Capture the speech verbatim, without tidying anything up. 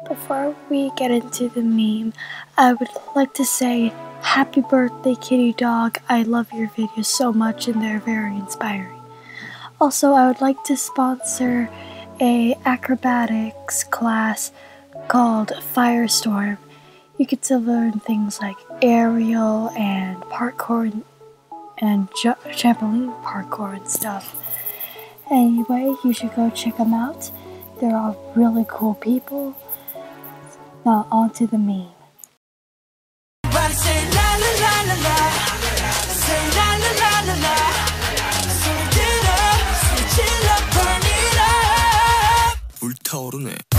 Before we get into the meme, I would like to say happy birthday, Kittydog. I love your videos so much and they're very inspiring. Also, I would like to sponsor a acrobatics class called Firestorm. You get to learn things like aerial and parkour and, and ju- trampoline parkour and stuff. Anyway, you should go check them out. They're all really cool people. Now on to the meme. 불타오르네.